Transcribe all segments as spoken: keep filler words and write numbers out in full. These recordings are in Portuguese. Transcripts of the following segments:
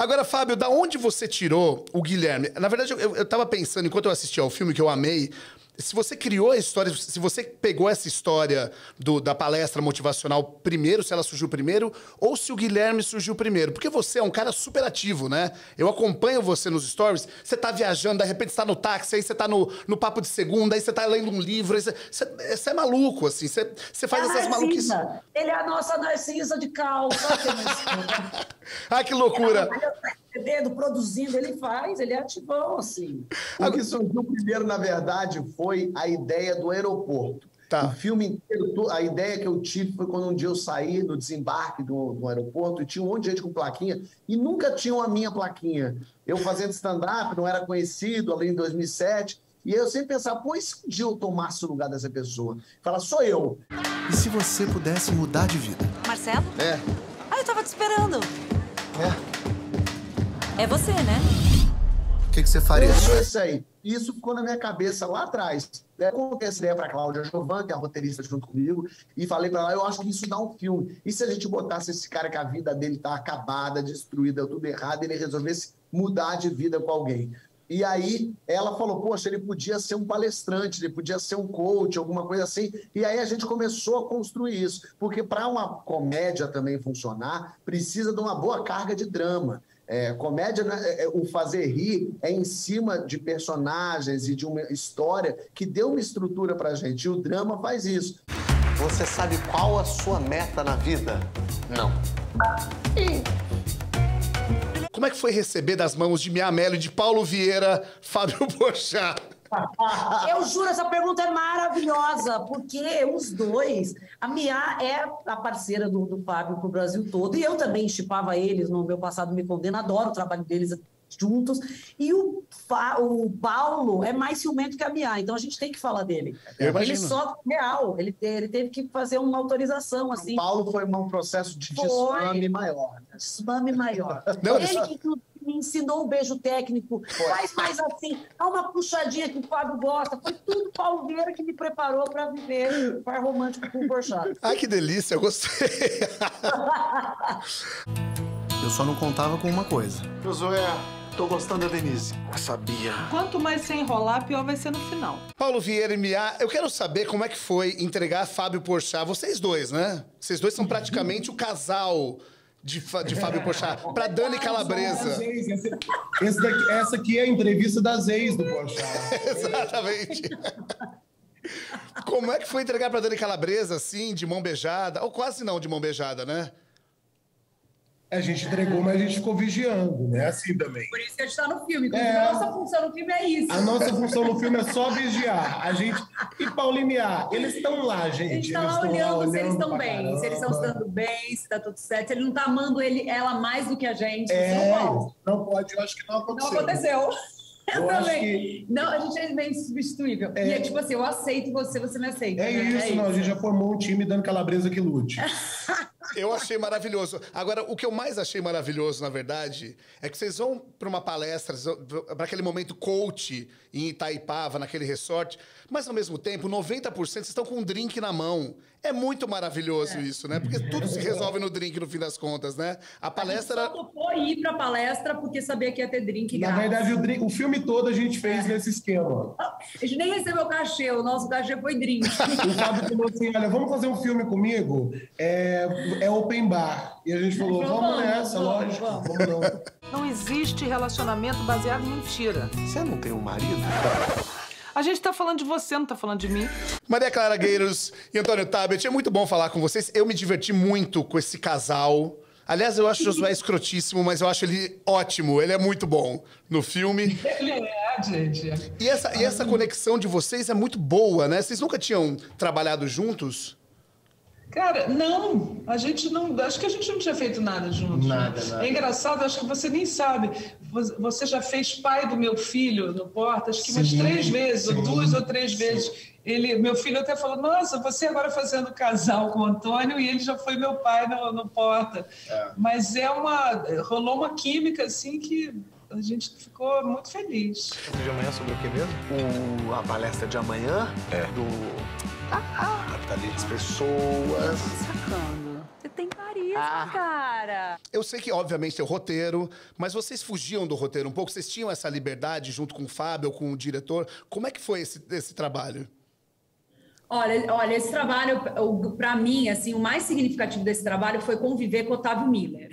Agora, Fábio, da onde você tirou o Guilherme? Na verdade, eu, eu tava pensando, enquanto eu assistia ao filme, que eu amei, se você criou a história, se você pegou essa história do, da palestra motivacional primeiro, se ela surgiu primeiro, ou se o Guilherme surgiu primeiro. Porque você é um cara super ativo, né? Eu acompanho você nos stories, você tá viajando, de repente você tá no táxi, aí você tá no, no papo de segunda, aí você tá lendo um livro, aí você, você, você é maluco, assim, você, você faz é essas maluquices. Ele é a nossa Narcisa de calça. Ah, que loucura! Dedo produzindo, ele faz, ele é ativão, assim. O que surgiu primeiro, na verdade, foi a ideia do aeroporto. Tá. O filme inteiro, a ideia que eu tive foi quando um dia eu saí do desembarque do, do aeroporto e tinha um monte de gente com plaquinha e nunca tinham a minha plaquinha. Eu fazendo stand-up, não era conhecido, ali em dois mil e sete, e aí eu sempre pensava, pô, e se um dia eu tomasse o lugar dessa pessoa? Fala, sou eu. E se você pudesse mudar de vida? Marcelo? É. Ah, eu tava te esperando. É. É você, né? O que, que você faria? Eu isso aí. Isso ficou na minha cabeça lá atrás. Eu contei essa ideia para a Cláudia Jovan, que é a roteirista junto comigo, e falei para ela, eu acho que isso dá um filme. E se a gente botasse esse cara que a vida dele tá acabada, destruída, tudo errado, ele resolvesse mudar de vida com alguém? E aí ela falou, poxa, ele podia ser um palestrante, ele podia ser um coach, alguma coisa assim. E aí a gente começou a construir isso. Porque para uma comédia também funcionar, precisa de uma boa carga de drama. É, comédia, né, é, o fazer rir é em cima de personagens e de uma história que deu uma estrutura pra gente. E o drama faz isso. Você sabe qual a sua meta na vida? Não. E... Como é que foi receber das mãos de Mia Mello e de Paulo Vieira, Fábio Porchat? Eu juro, essa pergunta é maravilhosa, porque os dois... A Mia é a parceira do, do Fábio pro Brasil todo, e eu também chipava eles no meu passado Me Condena, adoro o trabalho deles juntos. E o, o Paulo é mais ciumento que a Mia, então a gente tem que falar dele. Eu imagino. Ele só real, ele, ele teve que fazer uma autorização, assim. O Paulo foi um processo de desmame maior. Né? Desmame maior. Não, ele só... que me ensinou o beijo técnico, foi. Faz mais assim, dá uma puxadinha que o Fábio gosta. Foi tudo Paulo Vieira que me preparou para viver o par romântico com o Porchat. Ai, que delícia, eu gostei. Eu só não contava com uma coisa. Josué, tô gostando da Denise. Eu sabia. Quanto mais você enrolar, pior vai ser no final. Paulo Vieira e Mia, eu quero saber como é que foi entregar Fábio Porchat. Vocês dois, né? Vocês dois são praticamente o casal de, de Fábio Porchat. Pra Dani Calabresa. Esse, esse daqui, essa aqui é a entrevista das ex do Porchat. Exatamente. Como é que foi entregar pra Dani Calabresa, assim, de mão beijada? Ou quase não de mão beijada, né? A gente entregou, mas a gente ficou vigiando, né? Assim também. Por isso que a gente tá no filme. É. A nossa função no filme é isso. A nossa função no filme é só vigiar. A gente... E Paulo e Mia, eles estão lá, gente. A gente tá eles lá olhando, olhando, olhando se eles estão bem, caramba. se eles estão se dando bem, se tá tudo certo, se ele não tá amando ele, ela mais do que a gente. É, não, não pode, eu acho que não aconteceu. Não aconteceu. Eu, eu também. Que... Não, a gente é bem insubstituível. É. E é tipo assim, eu aceito você, você me aceita. É né? isso, é não, isso. a gente já formou um time dando Calabresa que lute. Eu achei maravilhoso. Agora, o que eu mais achei maravilhoso, na verdade, é que vocês vão para uma palestra, para aquele momento coach em Itaipava, naquele resort, mas, ao mesmo tempo, noventa por cento vocês estão com um drink na mão. É muito maravilhoso é. isso, né? Porque tudo se resolve no drink, no fim das contas, né? A palestra... A gente só topou ir para a palestra porque sabia que ia ter drink Na grátis. verdade, o, drink, o filme todo a gente fez é. nesse esquema. A gente nem recebeu cachê, o nosso cachê foi drink. O Fábio falou assim, olha, vamos fazer um filme comigo? É, é open bar. E a gente falou, a gente falou vamos, vamos nessa, vamos, lógico. Vamos. vamos não. Não existe relacionamento baseado em mentira. Você não tem um marido? A gente tá falando de você, não tá falando de mim. Maria Clara Gueiros e Antônio Tabet, é muito bom falar com vocês. Eu me diverti muito com esse casal. Aliás, eu acho o Josué escrotíssimo, mas eu acho ele ótimo. Ele é muito bom no filme. Ele é, gente. E essa, e essa conexão de vocês é muito boa, né? Vocês nunca tinham trabalhado juntos? Cara, não, a gente não, acho que a gente não tinha feito nada juntos. Nada, né? nada. É engraçado, acho que você nem sabe. Você já fez pai do meu filho no Porta, acho que umas sim, três vezes, sim, ou duas ou três sim. vezes. Ele, meu filho até falou, nossa, você agora fazendo casal com o Antônio e ele já foi meu pai no, no Porta. É. Mas é uma, rolou uma química assim que a gente ficou muito feliz. De amanhã sobre o que mesmo? O, a palestra de amanhã é do... Ah, tá ali as pessoas. Sacando. Você tem carisma, Ah. cara. Eu sei que, obviamente, tem o roteiro, mas vocês fugiam do roteiro um pouco? Vocês tinham essa liberdade junto com o Fábio, com o diretor? Como é que foi esse, esse trabalho? Olha, olha, esse trabalho, para mim, assim, o mais significativo desse trabalho foi conviver com o Otávio Miller.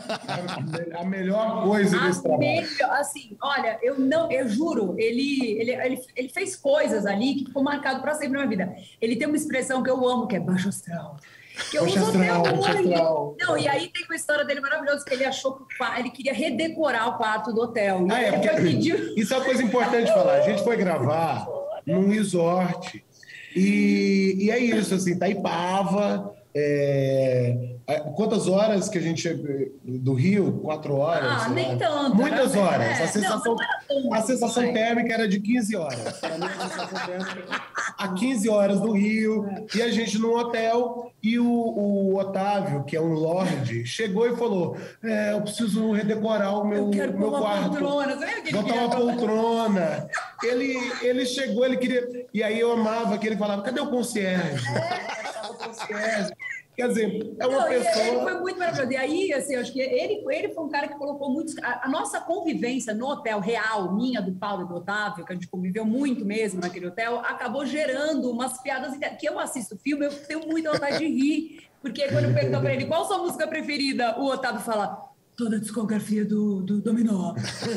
A melhor coisa desse A trabalho. melhor- assim, olha, eu não, eu juro, ele, ele, ele, ele fez coisas ali que ficou marcado para sempre na minha vida. Ele tem uma expressão que eu amo, que é baixo astral. Que eu Baixo uso até astral, hoje. baixo astral. Não, e aí tem uma história dele maravilhosa, que ele achou que o qua- ele queria redecorar o quarto do hotel. E Ah, é, ele porque foi pedir- isso é uma coisa importante falar. A gente foi gravar num resort. E, e é isso, assim, Itaipava. É, quantas horas que a gente chegou do Rio? Quatro horas? Ah, sei nem lá. tanto. Muitas era- horas. é, a sensação, não, não era tanto, a sensação vai. térmica era de quinze horas. Para mim, a sensação térmica a quinze horas do Rio. E a gente num hotel. E o, o Otávio, que é um lorde, chegou e falou: é, eu preciso redecorar o meu, Eu quero pôr meu uma quarto. poltrona. Você lembra que ele Botar queria uma poltrona. Ele, ele chegou, ele queria. E aí eu amava que ele falava: cadê o concierge? Achava o concierge. Quer dizer, é uma Não, e pessoa. Ele foi muito maravilhoso. E aí, assim, eu acho que ele, ele foi um cara que colocou muitos. A, a nossa convivência no hotel real, minha, do Paulo e do Otávio, que a gente conviveu muito mesmo naquele hotel, acabou gerando umas piadas inter- que eu assisto o filme, eu tenho muita vontade de rir. Porque quando eu pergunto pra ele qual sua música preferida, o Otávio fala: toda a discografia do, do Dominó.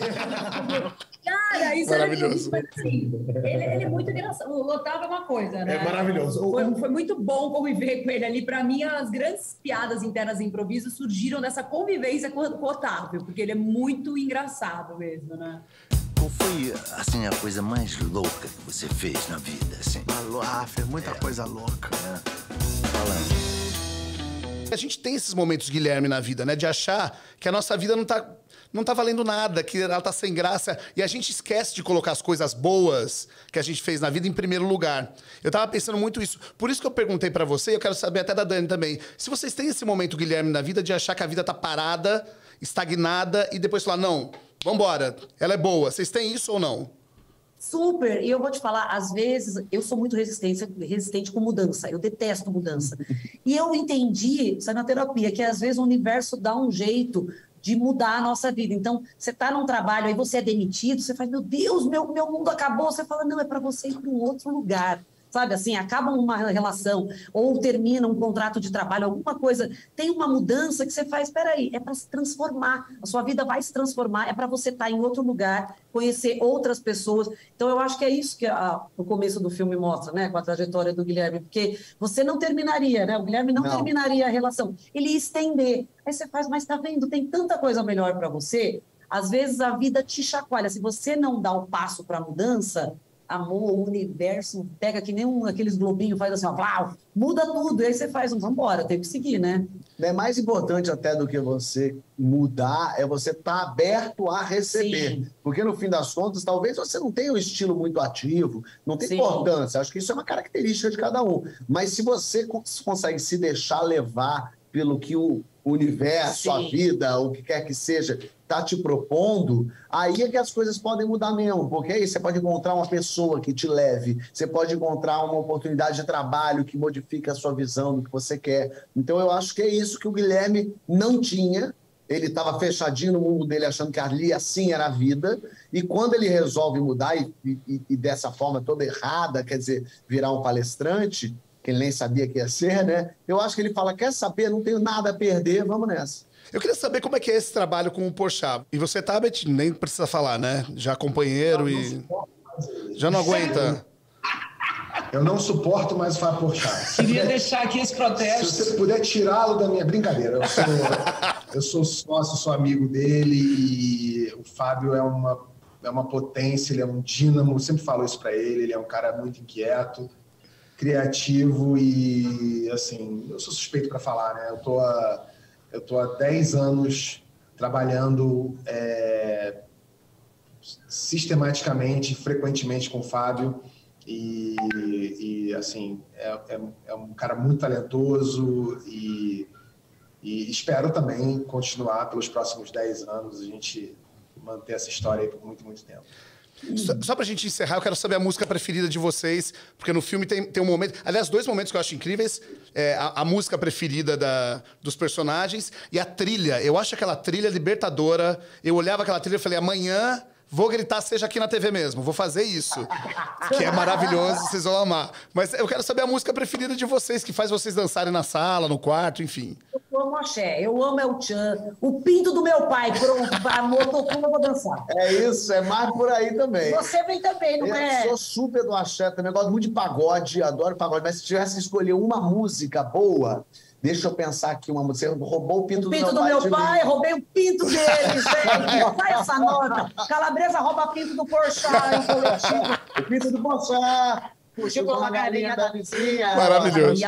Cara, isso era Maravilhoso. mas, assim, ele, ele é muito engraçado. O Otávio é uma coisa, né? É maravilhoso. O- Foi, foi muito bom conviver com ele ali. Para mim, as grandes piadas internas e improviso surgiram dessa convivência com, com o Otávio, porque ele é muito engraçado mesmo, né? Qual foi, assim, a coisa mais louca que você fez na vida, assim? Ah, fez muita coisa louca. Falando. A gente tem esses momentos, Guilherme, na vida, né? De achar que a nossa vida não tá, não tá valendo nada, que ela tá sem graça. E a gente esquece de colocar as coisas boas que a gente fez na vida em primeiro lugar. Eu tava pensando muito isso. Por isso que eu perguntei pra você, e eu quero saber até da Dani também. Se vocês têm esse momento, Guilherme, na vida, de achar que a vida tá parada, estagnada, e depois falar, não, vambora, ela é boa. Vocês têm isso ou não? Super. E eu vou te falar, às vezes, eu sou muito resistente, resistente com mudança. Eu detesto mudança. E eu entendi, isso é na terapia, que às vezes o universo dá um jeito de mudar a nossa vida. Então, você está num trabalho, aí você é demitido, você faz, meu Deus, meu, meu mundo acabou. Você fala, não, é para você ir para um outro lugar. Sabe, assim, acaba uma relação ou termina um contrato de trabalho, alguma coisa, tem uma mudança que você faz, espera aí, é para se transformar, a sua vida vai se transformar, é para você estar em outro lugar, conhecer outras pessoas. Então, eu acho que é isso que a, o começo do filme mostra, né, com a trajetória do Guilherme, porque você não terminaria, né, o Guilherme não, não. terminaria a relação, ele ia estender. Aí você faz, mas tá vendo, tem tanta coisa melhor para você, às vezes a vida te chacoalha, se você não dá o passo para a mudança, amor, o universo, pega que nem um, aqueles globinhos, faz assim, ó, uau, muda tudo, e aí você faz um, vambora, tem que seguir, né? É mais importante até do que você mudar, é você estar aberto a receber. Sim. Porque, no fim das contas, talvez você não tenha um estilo muito ativo, não tem Sim. importância, acho que isso é uma característica de cada um. Mas se você consegue se deixar levar pelo que o universo, Sim. a vida, o que quer que seja, está te propondo, aí é que as coisas podem mudar mesmo, porque aí você pode encontrar uma pessoa que te leve, você pode encontrar uma oportunidade de trabalho que modifique a sua visão do que você quer. Então, eu acho que é isso que o Guilherme não tinha, ele estava fechadinho no mundo dele, achando que ali assim era a vida, e quando ele resolve mudar, e, e, e dessa forma toda errada, quer dizer, virar um palestrante, que ele nem sabia que ia ser, né? Eu acho que ele fala, quer saber, não tenho nada a perder, vamos nessa. Eu queria saber como é que é esse trabalho com o Porchat. E você, Tabet, nem precisa falar, né? Já companheiro não, e... Não já não aguenta. Eu não suporto mais o Fábio Porchat. Queria deixar aqui esse protesto. Se você puder tirá-lo da minha brincadeira. Eu sou, eu sou sócio, sou amigo dele e o Fábio é uma, é uma potência, ele é um dínamo. Eu sempre falo isso para ele, ele é um cara muito inquieto, criativo e, assim, eu sou suspeito para falar, né? Eu tô a... Eu estou há dez anos trabalhando é, sistematicamente, frequentemente com o Fábio e, e assim, é, é, é um cara muito talentoso e, e espero também continuar pelos próximos dez anos, a gente manter essa história aí por muito, muito tempo. Só, só pra gente encerrar, eu quero saber a música preferida de vocês, porque no filme tem, tem um momento... Aliás, dois momentos que eu acho incríveis. É, a, a música preferida da, dos personagens e a trilha. Eu acho aquela trilha libertadora. Eu olhava aquela trilha e falei, amanhã... Vou gritar, seja aqui na T V mesmo. Vou fazer isso. Que é maravilhoso, vocês vão amar. Mas eu quero saber a música preferida de vocês, que faz vocês dançarem na sala, no quarto, enfim. Eu amo axé, eu amo El Chan. O pinto do meu pai, pronto, amor, tocou, eu vou dançar. É isso, é mais por aí também. Você vem também, não eu é? Eu sou super do axé também, gosto muito de pagode, adoro pagode. Mas se tivesse que escolher uma música boa... Deixa eu pensar aqui uma música. Você roubou o pinto, o pinto do meu do pai. meu pai, roubei o pinto dele, gente. Sai essa nota. Calabresa rouba pinto do Porchat, em coletivo. O pinto do Porchat. Puxou com a galinha da vizinha. Maravilhoso.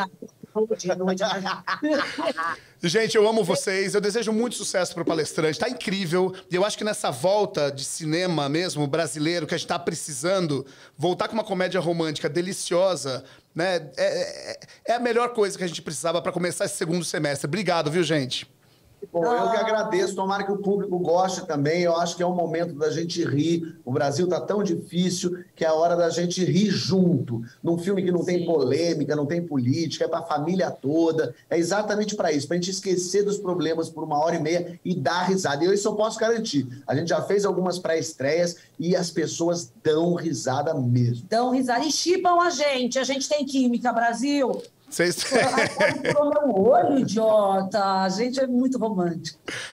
Gente, eu amo vocês. Eu desejo muito sucesso para o Palestrante. Tá incrível. E eu acho que nessa volta de cinema mesmo, brasileiro, que a gente tá precisando, voltar com uma comédia romântica deliciosa, né? É, é, é a melhor coisa que a gente precisava para começar esse segundo semestre. Obrigado, viu, gente? Bom, eu que agradeço, tomara que o público goste também. Eu acho que é um momento da gente rir. O Brasil tá tão difícil que é a hora da gente rir junto. Num filme que não tem polêmica, não tem política, é para a família toda. É exatamente para isso, para a gente esquecer dos problemas por uma hora e meia e dar risada. E eu isso eu posso garantir. A gente já fez algumas pré-estreias e as pessoas dão risada mesmo. Dão risada e chipam a gente. A gente tem química, Brasil. Vocês... Por meu olho, idiota. A gente é muito romântico.